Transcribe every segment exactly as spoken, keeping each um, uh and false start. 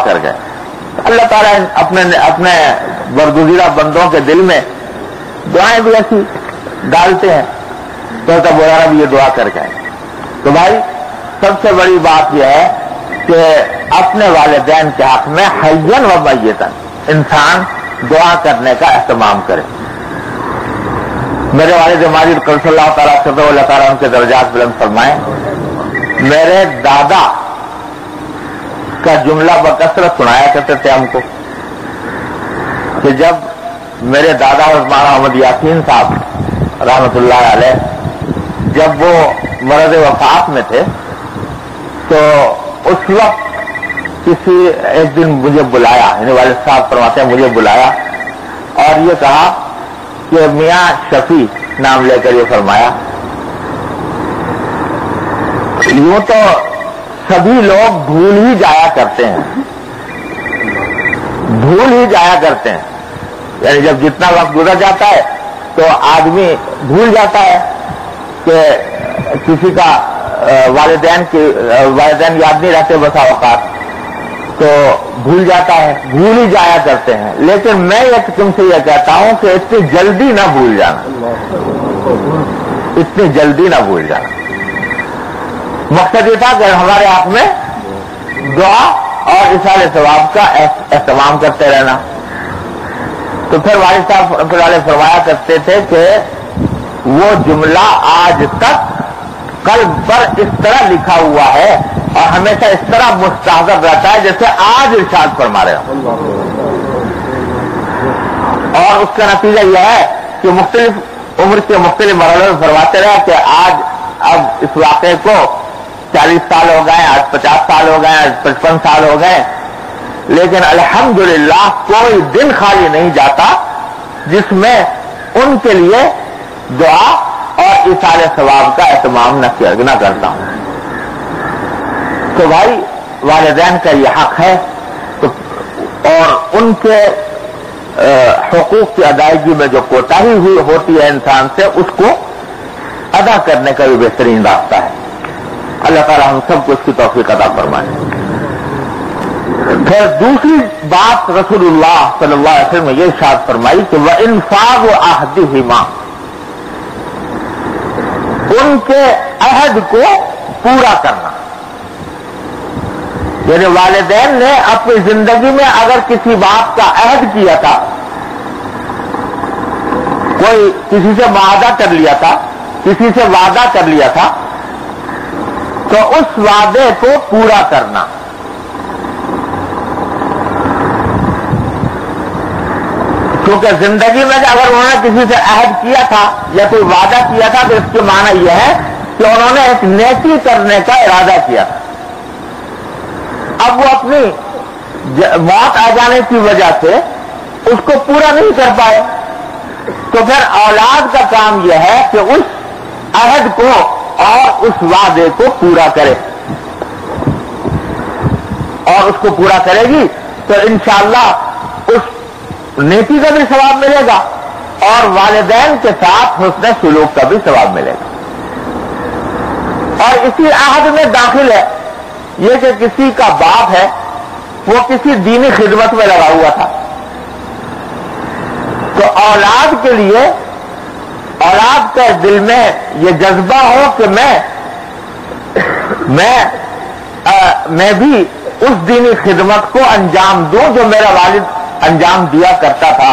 کر گئے. اللہ تعالیٰ اپنے اپنے برگزیدہ بندوں کے دل میں دعائیں بھی ایسی ڈالتے ہیں. تو تب وغیرہ بھی یہ دعا کر گئے. تو بھائی سب سے بڑی بات یہ ہے کہ اپنے والدین کے حق میں حیًّا و میتًا انسان دعا کرنے کا اہتمام کرے. میرے والد ماجد قدس اللہ تعالیٰ صدر اللہ تعالیٰ ان کے درجات بلند فرمائیں. میرے دادا کا جملہ بکثرت سنایا کرتے تھے ہم کو کہ جب میرے دادا مولانا محمد یاسین صاحب رحمۃ اللہ علیہ جب وہ مرض وفات میں تھے تو اس وقت کسی ایک دن مجھے بلایا، یعنی والد صاحب فرماتے ہیں مجھے بلایا اور یہ کہا کہ میاں شفیع نام لے کر یہ فرمایا یوں تو سبھی لوگ بھول ہی جایا کرتے ہیں بھول ہی جایا کرتے ہیں یعنی جب جتنا وقت گزر جاتا ہے تو آدمی بھول جاتا ہے کہ کسی کا والدین کی والدین یاد نہیں رہتے بسا اوقات تو بھول جاتا ہے، بھول ہی جایا کرتے ہیں. لیکن میں یہ تم سے یہ کہتا ہوں کہ اتنی جلدی نہ بھول جانا، اتنی جلدی نہ بھول جانا. مقصد یہ تھا کہ ہمارے ہاتھ میں دعا اور اصال ثواب کا اہتمام کرتے رہنا. تو پھر والد صاحب والے فرمایا کرتے تھے کہ وہ جملہ آج تک قلب پر اس طرح لکھا ہوا ہے اور ہمیشہ اس طرح مستحضر رہتا ہے جیسے آج ارشاد فرما رہے ہوں. اور اس کا نتیجہ یہ ہے کہ مختلف عمر کے مختلف مرحلوں میں فرماتے رہے کہ آج اب اس واقعے کو چالیس سال ہو گئے، آج پچاس سال ہو گئے، آج پچپن سال ہو گئے، لیکن الحمدللہ کوئی دن خالی نہیں جاتا جس میں ان کے لیے دعا اور اصال ثواب کا اہتمام نہ کرتا ہوں. تو بھائی والدین کا یہ حق ہے اور ان کے حقوق کی ادائیگی میں جو کوتاہی ہوئی ہوتی ہے انسان سے اس کو ادا کرنے کا بھی بہترین راستہ ہے. اللہ تعالیٰ ہم سب کو اس کی توفیق عطا فرمائے. پھر دوسری بات رسول اللہ صلی اللہ علیہ وسلم نے یہ ارشاد فرمائی کہ وَإِنفَاذُ عَهْدِهِمَا ان کے عہد کو پورا کرنا. یعنی والدین نے اپنی زندگی میں اگر کسی بات کا عہد کیا تھا، کوئی کسی سے معاہدہ کر لیا تھا، کسی سے وعدہ کر لیا تھا، تو اس وعدے کو پورا کرنا. کیونکہ زندگی میں اگر انہوں نے کسی سے عہد کیا تھا یا کوئی وعدہ کیا تھا تو اس کے معنی یہ ہے کہ انہوں نے ایک نیکی کرنے کا ارادہ کیا تھا. اب وہ اپنی موت آ جانے کی وجہ سے اس کو پورا نہیں کر پائے تو پھر اولاد کا کام یہ ہے کہ اس عہد کو اور اس وعدے کو پورا کرے، اور اس کو پورا کرے گی تو انشاءاللہ اس نیکی کا بھی ثواب ملے گا اور والدین کے ساتھ حسن سلوک کا بھی ثواب ملے گا. اور اسی عہد میں داخل ہے یہ کہ کسی کا باپ ہے وہ کسی دینی خدمت میں لگا ہوا تھا، تو اولاد کے لیے اولاد کے دل میں یہ جذبہ ہو کہ میں میں آ, میں بھی اس دینی خدمت کو انجام دوں جو میرا والد انجام دیا کرتا تھا،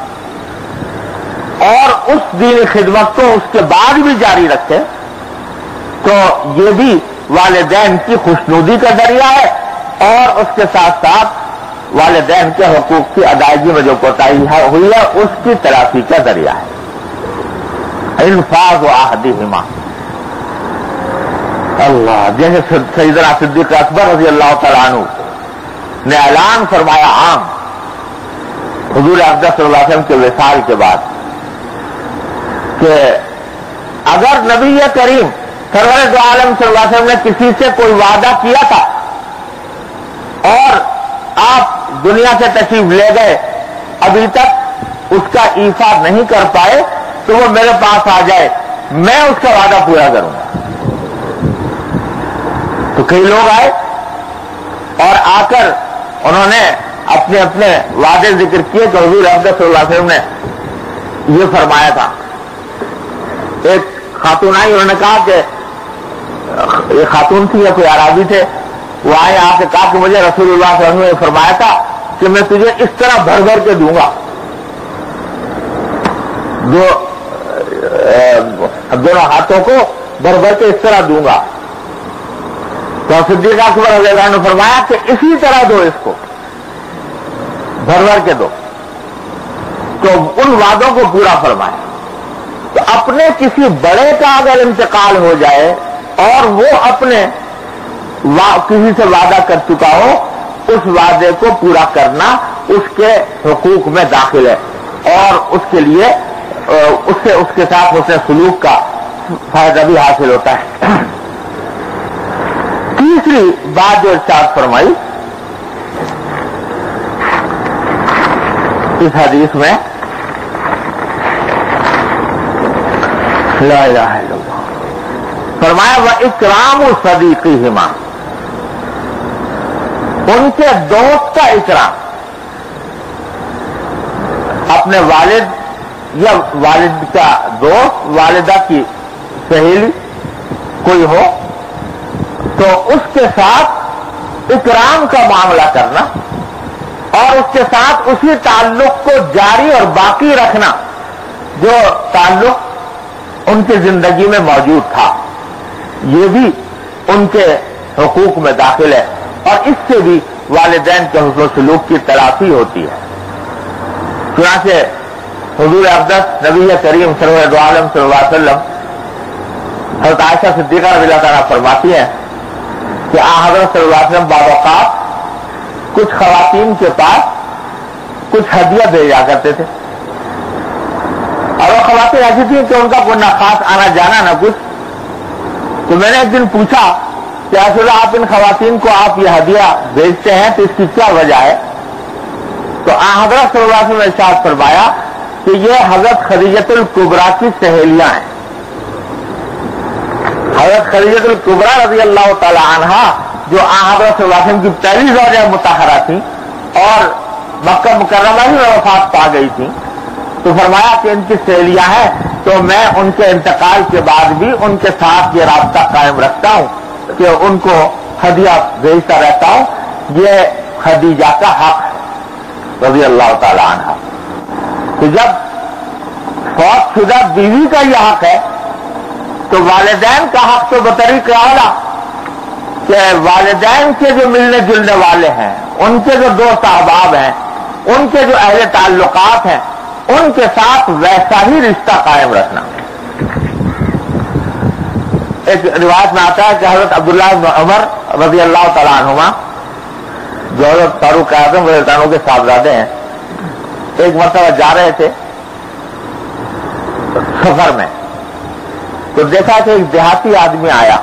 اور اس دینی خدمت کو اس کے بعد بھی جاری رکھے، تو یہ بھی والدین کی خوشنودی کا ذریعہ ہے اور اس کے ساتھ ساتھ والدین کے حقوق کی ادائیگی میں جو کوتاہی ہوئی ہے اس کی تلافی کا ذریعہ ہے. انفاذ عہدہما اللہ، جیسے سیدنا صدیق اکبر رضی اللہ تعالیٰ عنہ نے اعلان فرمایا عام حضور اقدس صلی اللہ علیہ وسلم کے وصال کے بعد کہ اگر نبی کریم سرور دو عالم صلی اللہ علیہ وسلم نے کسی سے کوئی وعدہ کیا تھا اور آپ دنیا سے تشریف لے گئے ابھی تک اس کا ایفا نہیں کر پائے تو وہ میرے پاس آ جائے، میں اس کا وعدہ پورا کروں گا. تو کئی لوگ آئے اور آ کر انہوں نے اپنے اپنے وعدے ذکر کیے کہ حضور اقدس صلی اللہ علیہ وسلم نے یہ فرمایا تھا. ایک خاتون آئی, انہوں نے کہا کہ یہ خاتون تھی یا کوئی عربی تھے, وہ آئے آ کے کہا کہ مجھے رسول اللہ صلی اللہ علیہ وسلم نے فرمایا تھا کہ میں تجھے اس طرح بھر بھر کے دوں گا, جو دونوں ہاتھوں کو بھر بھر کے اس طرح دوں گا. تو صدیق اکبر رضی اللہ عنہ نے فرمایا کہ اسی طرح دو, اس کو بھر بھر کے دو. تو ان وعدوں کو پورا فرمایا. تو اپنے کسی بڑے کا اگر انتقال ہو جائے اور وہ اپنے کسی سے وعدہ کر چکا ہو, اس وعدے کو پورا کرنا اس کے حقوق میں داخل ہے, اور اس کے لیے اس سے اس کے ساتھ حسن سلوک کا فائدہ بھی حاصل ہوتا ہے. تیسری بات جو ارشاد فرمائی اس حدیث میں, لا الہ الا اللہ, فرمایا وَإِكْرَامُ صَدِيقِهِمَا, ان کے دوست کا اکرام. اپنے والد یا والد کا دوست, والدہ کی سہیلی کوئی ہو تو اس کے ساتھ اکرام کا معاملہ کرنا, اور اس کے ساتھ اسی تعلق کو جاری اور باقی رکھنا جو تعلق ان کی زندگی میں موجود تھا, یہ بھی ان کے حقوق میں داخل ہے, اور اس سے بھی والدین کے حسن و سلوک کی تلافی ہوتی ہے. چنانچہ حضور اقدس نبی کریم سرور دو عالم صلی اللہ علیہ وسلم حضرت عائشہ صدیقہ رضی اللہ تعالیٰ فرماتی ہیں کہ آن حضرت صلی اللہ علیہ وسلم بعض اوقات کچھ خواتین کے پاس کچھ ہدیہ بھیجا کرتے تھے, اور وہ خواتین ایسی تھیں کہ ان کا کوئی نہ خاص آنا جانا نہ کچھ. تو میں نے ایک دن پوچھا کہ اصل آپ ان خواتین کو آپ یہ ہدیہ بھیجتے ہیں تو اس کی کیا وجہ ہے؟ تو آن حضرت صلی اللہ علیہ وسلم نے ارشاد فرمایا کہ یہ حضرت خدیجۃ الکبریٰ کی سہیلیاں ہیں. حضرت خدیجۃ الکبریٰ رضی اللہ تعالی عنہا جو آن حضرت صلی اللہ علیہ وسلم کی پہلی زوجہ مطہرہ تھیں اور مکہ مکرمہ ہی میں وفات پا گئی تھیں, تو فرمایا کہ ان کی سہیلیاں ہیں, تو میں ان کے انتقال کے بعد بھی ان کے ساتھ یہ رابطہ قائم رکھتا ہوں کہ ان کو ہدیہ بھیجتا رہتا ہوں. یہ خدیجہ کا حق ہے رضی اللہ تعالی عنہ. تو جب فوت شدہ بیوی کا یہ حق ہے تو والدین کا حق تو بطریق اعلیٰ کہ والدین کے جو ملنے جلنے والے ہیں, ان کے جو دوست احباب ہیں, ان کے جو اہل تعلقات ہیں, ان کے ساتھ ویسا ہی رشتہ قائم رکھنا. ایک روایت میں آتا ہے کہ حضرت عبداللہ بن عمر رضی اللہ تعالیٰ عنہما جو حضرت فاروق اعظم رضی اللہ عنہ کے صاحبزادے ہیں, ایک مرتبہ جا رہے تھے سفر میں, تو دیکھا کہ ایک دیہاتی آدمی آیا.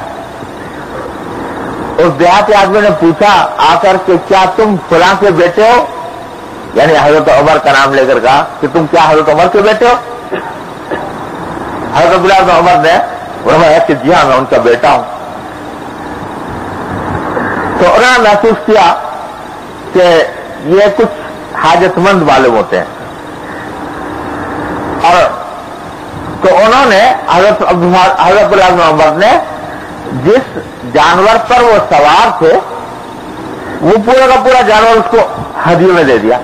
اس دیہاتی آدمی نے پوچھا آ کر کہ کیا تم فلاں کے بیٹے ہو, یعنی حضرت عمر کا نام لے کر کہا کہ تم کیا حضرت عمر کے بیٹے ہو؟ حضرت عبداللہ بن عمر نے فرمایا کہ جی ہاں میں ان کا بیٹا ہوں. تو انہوں نے محسوس کیا کہ یہ کچھ حاجت مند معلوم ہوتے ہیں, اور تو انہوں نے حضرت حضرت عبداللہ بن عمر نے جس جانور پر وہ سوار تھے وہ پورا کا پورا جانور اس کو ہدیے میں دے دیا.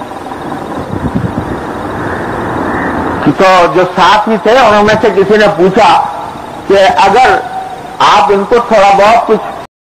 تو جو ساتھی تھے انہوں میں سے کسی نے پوچھا کہ اگر آپ ان کو تھوڑا بہت کچھ